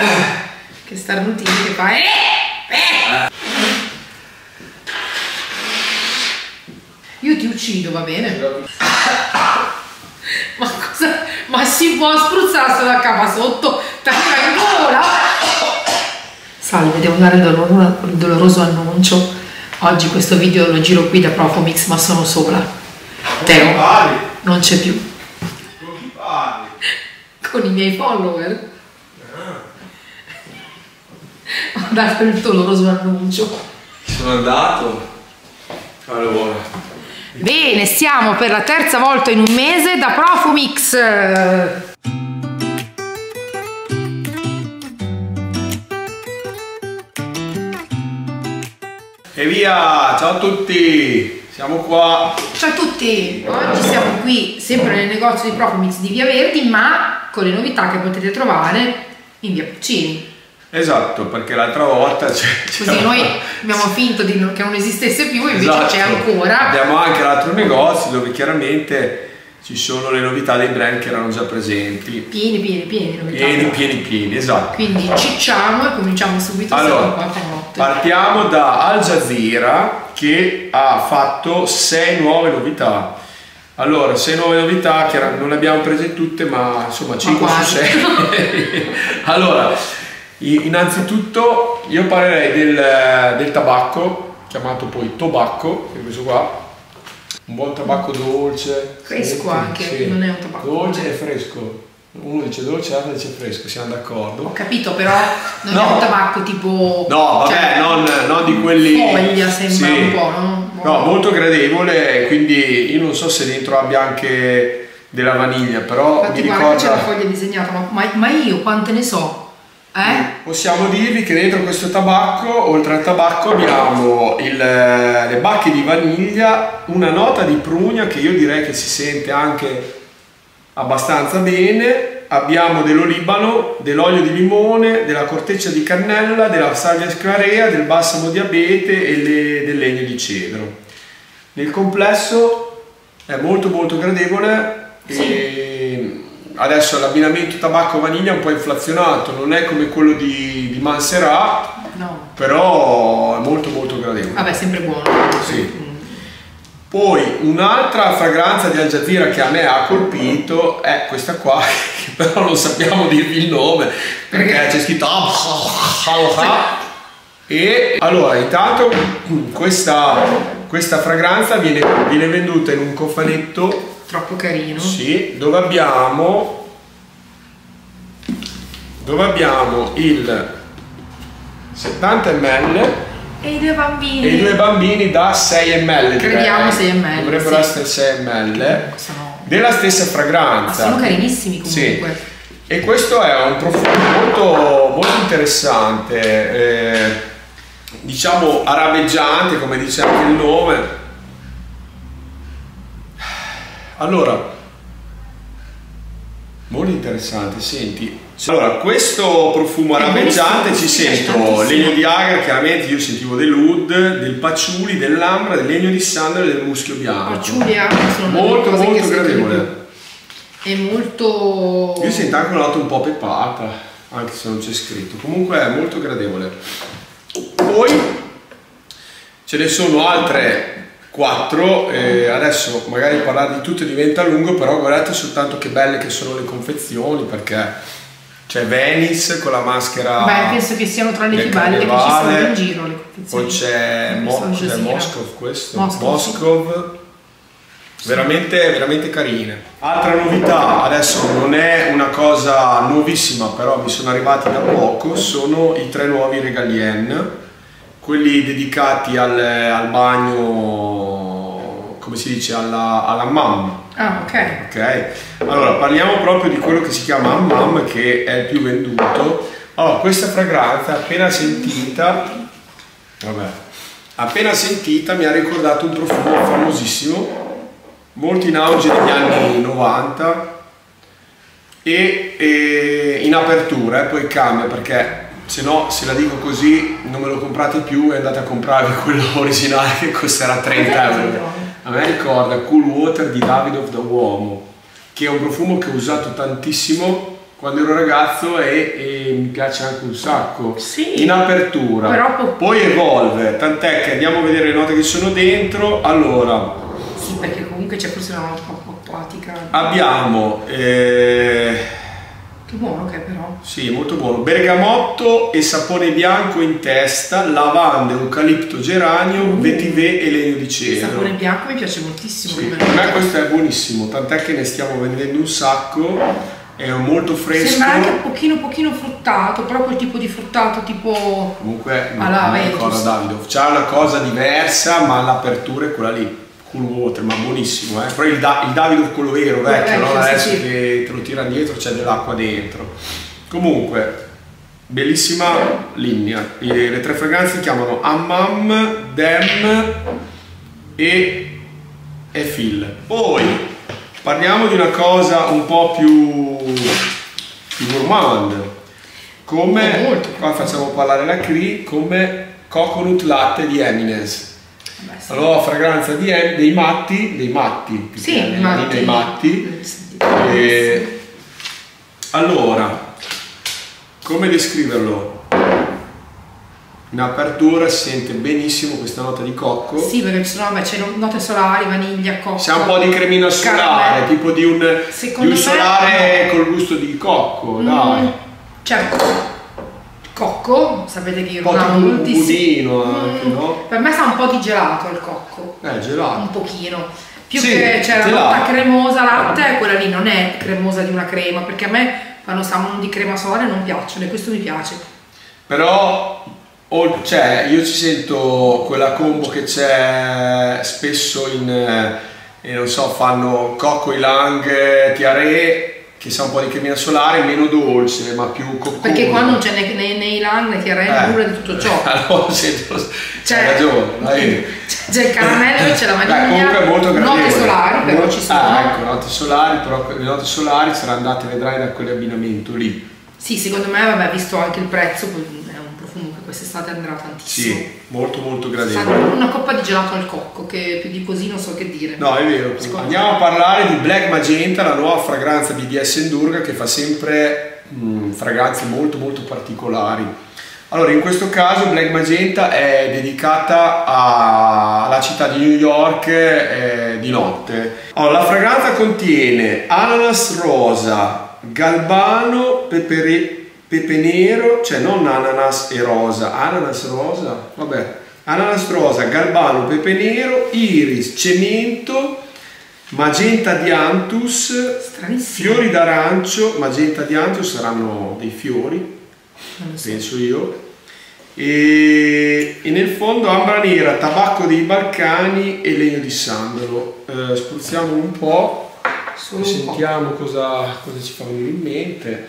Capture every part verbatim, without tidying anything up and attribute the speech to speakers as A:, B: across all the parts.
A: Che starnutini che fa. Eh, eh. Io ti uccido, va bene? Ma cosa? Ma si può spruzzare sulla cava sotto? Tacca in gola! Salve, devo dare il doloroso, il doloroso annuncio. Oggi questo video lo giro qui da Profomix, ma sono sola. Teo non c'è più. Con i miei follower. Ho dato il doloroso annuncio.
B: Sono andato. Allora.
A: Bene, siamo per la terza volta in un mese da Profomix.
B: E via, ciao a tutti, siamo qua.
A: Ciao a tutti, oggi siamo qui sempre nel negozio di Profomix di Via Verdi, ma con le novità che potete trovare in Via Puccini.
B: Esatto, perché l'altra volta c'è...
A: Così noi abbiamo finto di non, che non esistesse più, invece esatto. C'è ancora.
B: Abbiamo anche l'altro negozio dove chiaramente ci sono le novità dei brand che erano già presenti.
A: Pieni, pieni, pieni novità.
B: Pieni, pieni, pieni, esatto.
A: Quindi cicciamo e cominciamo subito.
B: Allora, partiamo da Al Jazeera che ha fatto sei nuove novità. Allora, sei nuove novità che non le abbiamo prese tutte, ma insomma cinque su sei. Allora... Innanzitutto io parlerei del, del tabacco, chiamato poi tobacco, che è questo qua, un buon tabacco dolce.
A: Fresco anche, sì. Non è un tabacco.
B: Dolce e fresco, uno dice dolce, l'altro dice fresco, siamo d'accordo.
A: Ho capito, però non
B: no.
A: è un tabacco tipo...
B: No, vabbè, cioè, non, non di quelli...
A: Foglia sembra sì. Un po', no?
B: No, molto gradevole, quindi io non so se dentro abbia anche della vaniglia, però
A: infatti
B: mi
A: guarda,
B: ricorda...
A: c'è la foglia disegnata, ma, ma io quante ne so? Eh?
B: Possiamo dirvi che dentro questo tabacco, oltre al tabacco, abbiamo il, le bacche di vaniglia, una nota di prugna che io direi che si sente anche abbastanza bene, abbiamo dell'olibano, dell'olio di limone, della corteccia di cannella, della salvia sclarea, del balsamo di abete e le, del legno di cedro. Nel complesso è molto molto gradevole. Sì. E adesso l'abbinamento tabacco-vaniglia è un po' inflazionato, non è come quello di, di Manserà, no. Però è molto molto gradevole.
A: Vabbè, sempre buono.
B: Sì. Mm. Poi un'altra fragranza di Al Jazeera che a me ha colpito è questa qua, che però non sappiamo dirvi il nome, perché c'è scritto e allora intanto questa, questa fragranza viene, viene venduta in un cofanetto
A: troppo carino.
B: Sì, dove abbiamo dove abbiamo il settanta millilitri
A: e i due bambini.
B: E i due bambini da sei millilitri.
A: Crediamo sei millilitri.
B: Dovrebbero
A: sì.
B: essere sei millilitri.
A: Sono...
B: Della stessa fragranza.
A: Ma sono carinissimi comunque.
B: Sì. E questo è un profumo molto, molto interessante, eh, diciamo arabeggiante, come dice anche il nome. Allora, molto interessante, senti. Allora, questo profumo arabeggiante ci sento legno di agra, chiaramente io sentivo dell'oud, del patchouli, dell'ambra, del legno di sandalo e del muschio bianco.
A: Patchouli e ambra sono
B: molto molto gradevole.
A: È molto...
B: Io sento anche una nota un po' pepata, anche se non c'è scritto. Comunque è molto gradevole. Poi ce ne sono altre quattro, eh, adesso magari parlare di tutte diventa lungo, però guardate soltanto che belle che sono le confezioni, perché c'è Venice con la maschera.
A: Beh, penso che siano tra le più belle che ci sono in giro le confezioni.
B: Poi c'è Mo Moscov, questo
A: Moscov,
B: Moscov. Sì. Veramente, veramente carine. Altra novità, adesso non è una cosa nuovissima, però mi sono arrivati da poco, sono i tre nuovi Regalien, quelli dedicati al, al bagno, come si dice, alla, alla hammam.
A: Ah, ok.
B: Ok, allora parliamo proprio di quello che si chiama hammam, che è il più venduto. Allora, questa fragranza appena sentita, vabbè, appena sentita mi ha ricordato un profumo famosissimo, molto in auge negli anni novanta e, e in apertura, e poi cambia, perché se no, se la dico così, non me lo comprate più e andate a comprarvi quello originale che costerà trenta euro. A me ricorda Cool Water di Davidoff da uomo, che è un profumo che ho usato tantissimo quando ero ragazzo e, e mi piace anche un sacco.
A: Sì,
B: in apertura.
A: però
B: poi evolve, tant'è che andiamo a vedere le note che sono dentro. Allora,
A: sì, perché comunque c'è forse una nota un po' acquatica.
B: Abbiamo eh,
A: che buono che è però.
B: sì, molto buono. Bergamotto e sapone bianco in testa, lavanda, eucalipto, geranio, uh. vetiver e legno di cedro.
A: Il sapone bianco mi piace moltissimo.
B: Sì, per me questo è buonissimo, tant'è che ne stiamo vendendo un sacco. È molto fresco.
A: Sembra anche un pochino pochino fruttato, però quel tipo di fruttato tipo
B: comunque
A: alla
B: non è ancora Davidoff. C'ha una cosa diversa, ma l'apertura è quella lì. Cool water, ma buonissimo, eh. Però il, da, il Davidoff quello vero, vecchio, non adesso sì, che te lo tira indietro, c'è dell'acqua dentro. Comunque, bellissima linea. Le tre fragranze si chiamano Hammam, Dem e Efil. Poi parliamo di una cosa un po' più, più gourmand, come, qua facciamo parlare la Cree, come Coconut Latte di Eminence. Beh, sì. Allora, fragranza di, dei matti, dei matti,
A: sì, eh, matti.
B: dei matti. E, allora, come descriverlo? In apertura si sente benissimo questa nota di cocco.
A: Sì, perché ci sono, c'è note solari, vaniglia, cocco.
B: C'è un po' di cremina solare, tipo di un, di un solare no, col gusto di cocco, mm, dai.
A: Certo, cocco, sapete che io
B: non amo moltissimo.
A: Un
B: anche, mm, no?
A: Per me sa un po' di gelato il cocco.
B: Eh, gelato.
A: Un pochino. Più
B: sì,
A: che c'è la nota cremosa latte, quella lì non è cremosa di una crema, perché a me quando sanno di crema solare non piacciono e questo mi piace.
B: Però o cioè, io ci sento quella combo che c'è spesso in, eh, non so, fanno cocco ylang, tiare, che sa un po' di cremina solare, meno dolce, ma più coccoso.
A: Perché qua non c'è né, né, né ylang né tiare, eh, nulla di tutto ciò.
B: Allora sento, c'hai ragione.
A: C'è il caramello e c'è la vaniglia,
B: comunque è molto gradevole.
A: Note solari però ci sono.
B: Ah, ecco, note solari, però le note solari saranno andate, vedrai, da quell'abbinamento lì.
A: Sì, secondo me, vabbè, visto anche il prezzo, è un profumo che quest'estate andrà tantissimo.
B: Sì, molto molto gradevole.
A: Una coppa di gelato al cocco, che più di così non so che dire.
B: No, è vero. Secondo Andiamo me. a parlare di Black Magenta, la nuova fragranza B D S Endurga che fa sempre mh, fragranze molto molto particolari. Allora, in questo caso Black Magenta è dedicata a, alla città di New York eh, di notte. Allora, la fragranza contiene ananas rosa, galbano, pepere, pepe nero, cioè non ananas e rosa, ananas rosa, vabbè, ananas rosa, galbano, pepe nero, iris, cemento, magenta dianthus, fiori d'arancio, magenta dianthus saranno dei fiori, so. penso io, e, e nel fondo ambra nera, tabacco dei Balcani e legno di sandalo. Eh, spruzziamo un po', Solo sentiamo un po'. Cosa, cosa ci fa venire in mente.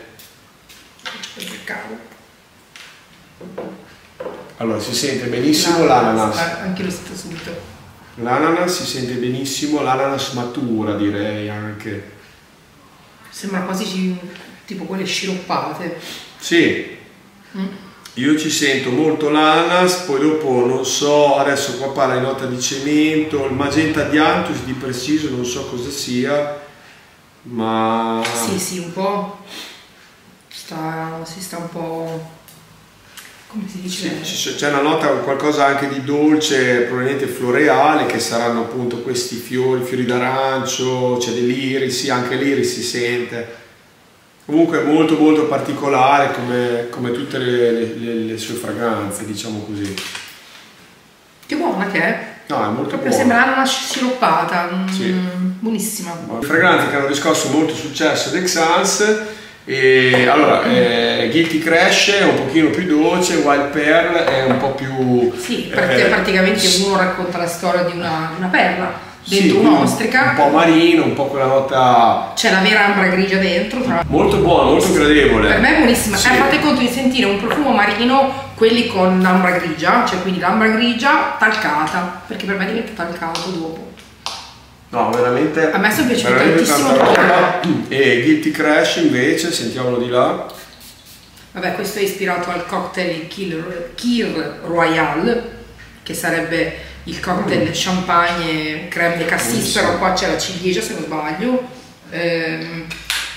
B: Allora, si sente benissimo l'ananas.
A: Anche lo sento subito.
B: L'ananas si sente benissimo, l'ananas matura direi anche.
A: Sembra quasi tipo quelle sciroppate.
B: Sì. Mm. Io ci sento molto l'ananas, poi dopo non so, adesso qua parla di nota di cemento, il magenta dianthus di preciso non so cosa sia, ma...
A: Sì, sì, un po'... Sta, si sta un po'... come si dice?
B: Sì, c'è una nota, qualcosa anche di dolce, probabilmente floreale, che saranno appunto questi fiori, fiori d'arancio, c'è dell'iris, sì, anche l'iris si sente. Comunque è molto molto particolare come, come tutte le, le, le sue fragranze, diciamo così.
A: Che buona che è!
B: No, è molto
A: proprio
B: buona.
A: sembra una sciroppata,
B: sì.
A: mm, buonissima.
B: Fragranze che hanno riscosso molto successo ad Exans. E allora, eh, Guilty Crash è un pochino più dolce, Wild Pearl è un po' più...
A: Sì, perché eh, praticamente uno racconta la storia di una, una perla dentro
B: sì,
A: un'ostrica.
B: Un po' marino, un po' quella nota...
A: C'è la vera ambra grigia dentro. Tra...
B: Molto buono, molto gradevole.
A: Per me è buonissima.
B: Sì.
A: Eh, fate conto di sentire un profumo marino, quelli con l'ambra grigia, cioè quindi l'ambra grigia talcata, perché per me diventa talcato dopo.
B: No, veramente.
A: A me sono piaciuto tantissimo.
B: E Guilty Crash invece, sentiamolo di là.
A: Vabbè, questo è ispirato al cocktail Kir Royal, che sarebbe il cocktail mm. champagne crème de cassis, però qua c'è la ciliegia se non sbaglio. Ehm,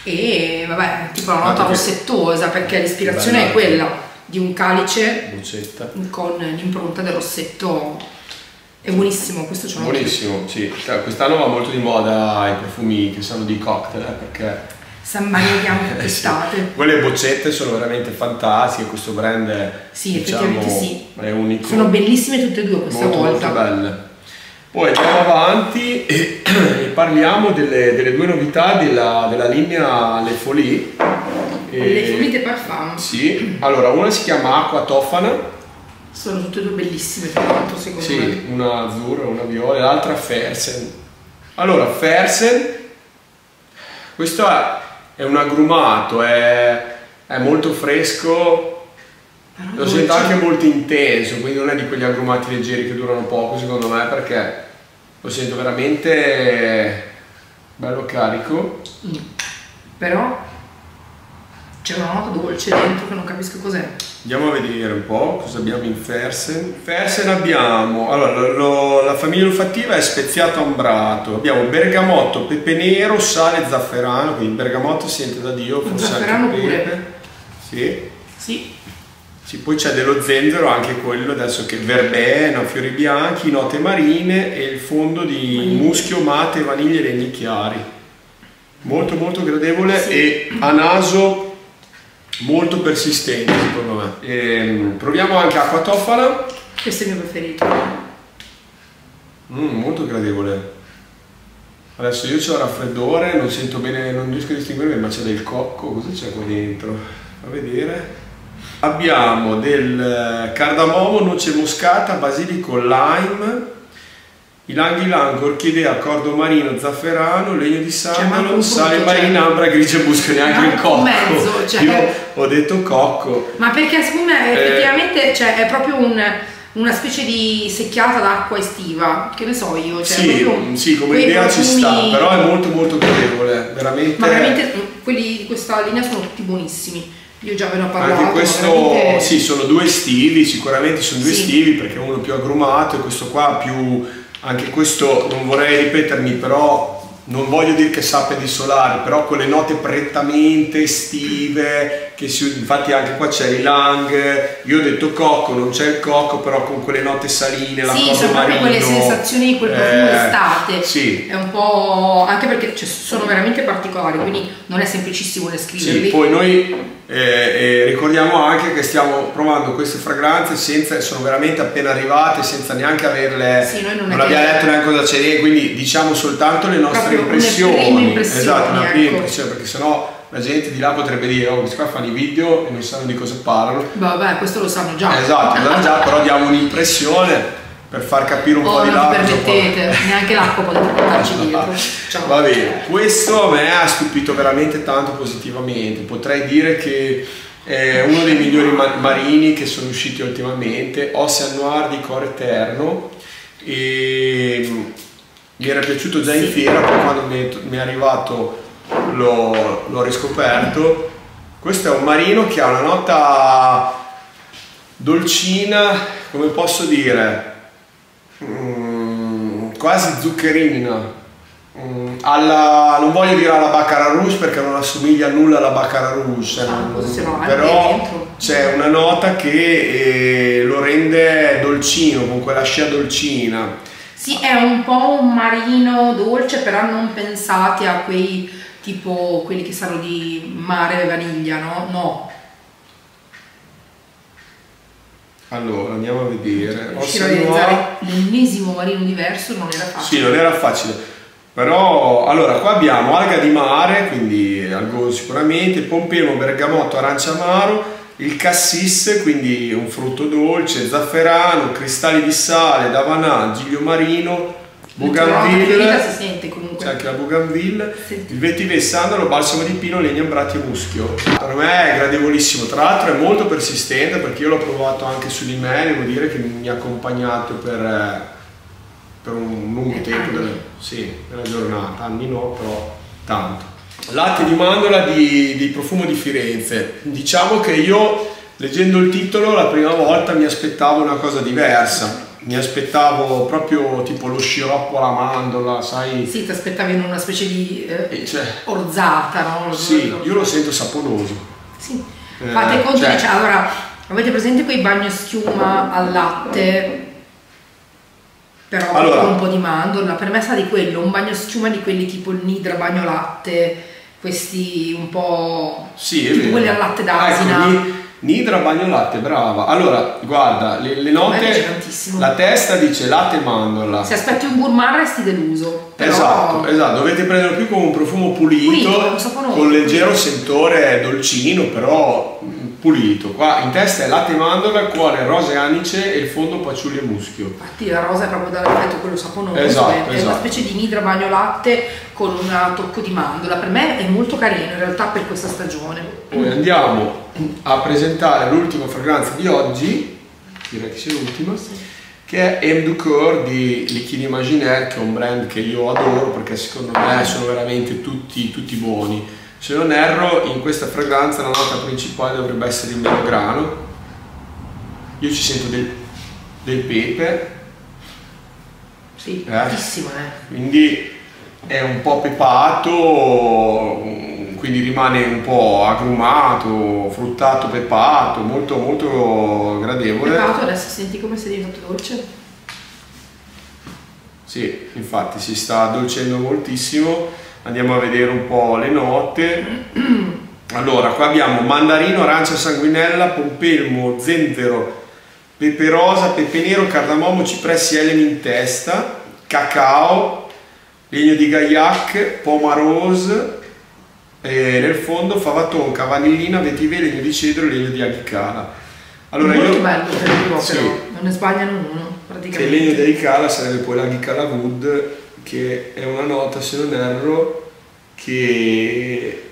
A: e vabbè, tipo la nota rossettosa, perché l'ispirazione è quella di un calice
B: boccetta
A: con l'impronta del rossetto. È buonissimo, questo ce l'ho.
B: Buonissimo, sì. Quest'anno va molto di moda i profumi che sono di cocktail, eh, perché
A: San Mariano quest'estate.
B: Sì. Quelle boccette sono veramente fantastiche, questo brand è,
A: sì,
B: diciamo,
A: effettivamente sì.
B: È unico.
A: Sono bellissime tutte e due questa
B: molto,
A: volta.
B: Molto belle. Poi andiamo avanti e, e parliamo delle, delle due novità della, della linea Le Folie.
A: Le Folie de Parfum.
B: Sì, allora una si chiama Acqua Tofana.
A: Sono tutte e due bellissime, tra l'altro, secondo
B: sì,
A: me.
B: Sì, una azzurra, una viola, l'altra Fersen. Allora, Fersen, questo è, è un agrumato, è, è molto fresco. Però lo sento anche molto intenso, quindi non è di quegli agrumati leggeri che durano poco secondo me, perché lo sento veramente bello carico.
A: Mm. Però c'è una nota dolce dentro che non capisco cos'è.
B: Andiamo a vedere un po' cosa abbiamo in Fersen. Fersen abbiamo, allora lo, lo, la famiglia olfattiva è speziato ambrato, abbiamo bergamotto, pepe nero, sale e zafferano, quindi il bergamotto si sente da Dio, forse
A: zafferano
B: anche
A: pure.
B: pepe. Sì.
A: Sì.
B: Sì, poi c'è dello zenzero, anche quello adesso che verbena, fiori bianchi, note marine e il fondo di vaniglia. Muschio, mate, vaniglia e legni chiari. Molto molto gradevole, sì. E a naso molto persistente secondo me. E, proviamo anche Acqua Tofana.
A: Questo è il mio preferito.
B: Mm, molto gradevole. Adesso io ho raffreddore, non sento bene, non riesco a distinguere, ma c'è del cocco, cosa c'è qua dentro? A vedere. Abbiamo del cardamomo, noce moscata, basilico, lime, ylang ylang, orchidea, cordo marino, zafferano, legno di sandalo, sale marina, ambra, grigia, musco, neanche il cocco.
A: Mezzo, cioè...
B: Io ho detto cocco.
A: Ma perché secondo me effettivamente eh... cioè, è proprio un, una specie di secchiata d'acqua estiva, che ne so io. Cioè,
B: sì,
A: proprio
B: sì, come idea profumi... ci sta, però è molto molto gradevole, veramente.
A: Ma veramente quelli di questa linea sono tutti buonissimi. Io già ve ne ho parlato.
B: Anche questo, veramente... sì, sono due estivi, sicuramente sono due sì. estivi, perché uno più agrumato e questo qua più, anche questo non vorrei ripetermi, però non voglio dire che sappia di solari, però con le note prettamente estive, che si, infatti anche qua c'è ylang, io ho detto cocco, non c'è il cocco, però con quelle note saline, la
A: sì,
B: sono
A: proprio quelle sensazioni di quel profumo
B: eh,
A: d'estate.
B: Sì.
A: È un po', anche perché cioè, sono veramente particolari, quindi non è semplicissimo descriverli.
B: Sì, poi noi eh, eh, ricordiamo anche che stiamo provando queste fragranze senza, sono veramente appena arrivate, senza neanche averle,
A: sì, noi non,
B: non abbiamo letto neanche cosa c'è, quindi diciamo soltanto le nostre proprio impressioni.
A: impressioni.
B: Esatto, una prima
A: ecco.
B: impressione, perché sennò la gente di là potrebbe dire, oh, questi qua fanno i video e non sanno di cosa parlano.
A: Vabbè, questo lo sanno già.
B: Esatto, lo sanno già, però diamo un'impressione per far capire un
A: oh,
B: po' di là.
A: Non vi permettete, neanche l'acqua potete portarci dietro. Ciao.
B: Va bene, questo a me ha stupito veramente tanto positivamente, potrei dire che è uno dei migliori marini che sono usciti ultimamente, Ocean Noir di Core Eterno, e mi era piaciuto già in fiera, poi quando mi è arrivato l'ho riscoperto. Questo è un marino che ha una nota dolcina, come posso dire, mm, quasi zuccherina, mm, alla, non voglio dire alla Baccarat Rouge perché non assomiglia a nulla alla Baccarat Rouge,
A: ah,
B: però c'è una nota che eh, lo rende dolcino, con quella scia dolcina.
A: Sì, è un po' un marino dolce, però non pensati a quei tipo quelli che sanno di mare e vaniglia, no? No.
B: Allora, andiamo a vedere.
A: Riuscire a realizzare l'ennesimo marino diverso non era facile.
B: Sì, non era facile. Però, allora, qua abbiamo alga di mare, quindi algo sicuramente, pompelmo, bergamotto, arancia amaro, il cassis, quindi un frutto dolce, zafferano, cristalli di sale, davanà, giglio marino, bougainville,
A: si sente comunque.
B: C'è anche la bougainville, il vetiver, sandalo, balsamo di pino, legno ambrati e muschio. Per me è gradevolissimo, tra l'altro è molto persistente perché io l'ho provato anche su di me, devo dire che mi ha accompagnato per, per un lungo tempo della, sì, della giornata, anni no, però tanto. Latte di mandorla di, di Profumo di Firenze. Diciamo che io leggendo il titolo la prima volta mi aspettavo una cosa diversa, mi aspettavo proprio tipo lo sciroppo alla mandorla, sai?
A: Sì, ti aspettavi in una specie di eh,
B: cioè,
A: orzata, no?
B: Sì, io lo sento saponoso.
A: Sì.
B: Eh,
A: Fate conto,
B: cioè,
A: cioè, allora, avete presente quei bagnoschiuma al latte? Però
B: allora,
A: con un po' di mandorla, per me sa di quello, un bagnoschiuma di quelli tipo il Nidra bagno latte, questi un po'...
B: Sì,
A: tipo quelli al latte d'asina.
B: Ah, ecco, Nidra bagno latte, brava. Allora, guarda, le, le note, la testa dice latte e mandorla.
A: Se aspetti un gourmand resti deluso. Però...
B: Esatto, esatto, dovete prenderlo più come un profumo pulito, pulito con leggero sentore dolcino, però pulito. Qua in testa è latte e mandorla, cuore, rose e anice e il fondo patchouli e muschio.
A: Infatti la rosa è proprio dall'effetto quello saponoso,
B: esatto,
A: è,
B: esatto.
A: è una specie di Nidra bagno latte con un tocco di mandorla. Per me è molto carino in realtà per questa stagione.
B: Poi andiamo a presentare l'ultima fragranza di oggi, direi che sia l'ultima, che è M. Ducour di Liquide Imaginaire, che è un brand che io adoro perché secondo me sono veramente tutti, tutti buoni. Se non erro, in questa fragranza la nota principale dovrebbe essere il melograno. Io ci sento del, del pepe.
A: Sì,
B: eh?
A: tantissimo, eh.
B: Quindi è un po' pepato, quindi rimane un po' agrumato, fruttato, pepato, molto molto gradevole.
A: Pepato, adesso senti come sei diventato dolce?
B: Sì, infatti si sta addolcendo moltissimo. Andiamo a vedere un po' le note. Allora, qua abbiamo mandarino, arancia sanguinella, pompelmo, zenzero, pepe rosa, pepe nero, cardamomo, cipressi, elemi in testa, cacao, legno di gaillac, poma rose, e nel fondo fava tonka, vanillina, vetiver, legno di cedro e legno di aghicala. Allora,
A: molto
B: io,
A: bello per il
B: sì,
A: però non ne sbagliano uno praticamente.
B: che il legno di aghicala sarebbe poi l'aghicala wood, che è una nota, se non erro, che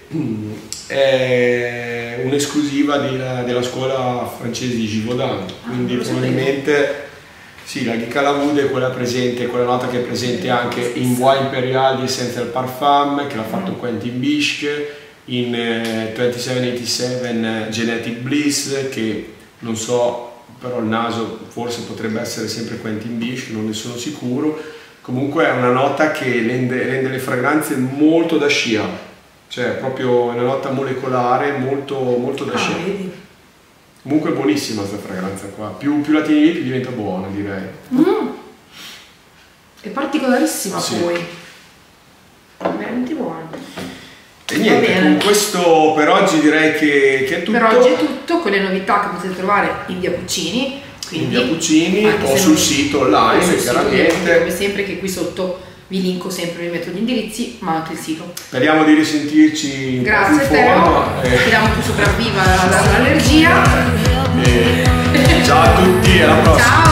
B: è un'esclusiva della, della scuola francese di Givaudan, quindi ah, probabilmente sì, la Aghicala Wood è quella presente, quella nota che è presente anche in Bois Imperial di Essential Parfum, che l'ha fatto mm. Quentin Bisch, in eh, ventisette ottantasette Genetic Bliss, che non so, però il naso forse potrebbe essere sempre Quentin Bisch, non ne sono sicuro. Comunque è una nota che rende, rende le fragranze molto da scia, cioè proprio una nota molecolare molto, molto da
A: ah,
B: scia.
A: Vedi.
B: Comunque è buonissima questa fragranza qua, più, più la tieni più diventa buona, direi.
A: Mm. È particolarissima, sì. Poi veramente buona.
B: E niente, con questo per oggi direi che, che è tutto.
A: Per oggi è tutto, con le novità che potete trovare in via Puccini. Quindi,
B: in via Puccini o sul sito online, sul chiaramente.
A: Sito, come sempre, che qui sotto vi linko sempre, vi metto gli indirizzi, ma anche il sito.
B: Speriamo di risentirci.
A: Grazie Teo, speriamo tu sopravviva all'allergia.
B: Ciao a tutti, alla prossima.
A: Ciao.